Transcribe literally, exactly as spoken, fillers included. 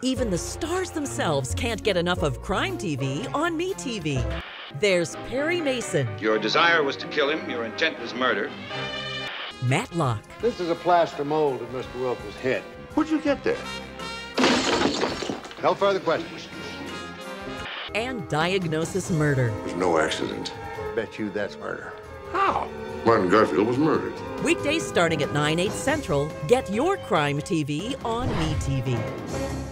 Even the stars themselves can't get enough of crime T V on MeTV. There's Perry Mason. Your desire was to kill him. Your intent was murder. Matlock. This is a plaster mold of Mister Wilkins' head. Where'd you get there? No further questions. And Diagnosis Murder. There's no accident. Bet you that's murder. How? Martin Garfield was murdered. Weekdays starting at nine, eight Central. Get your crime T V on MeTV.